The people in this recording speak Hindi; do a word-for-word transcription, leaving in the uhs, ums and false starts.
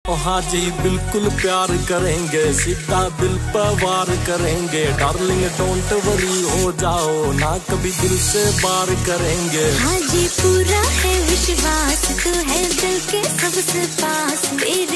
ओ हाँ जी बिल्कुल प्यार करेंगे, सीधा दिल पर वार करेंगे। डार्लिंग डोंट वरी हो जाओ ना, कभी दिल से बार करेंगे। हाँ जी पूरा है विश्वास, तू है दिल के सबसे पास मेरे।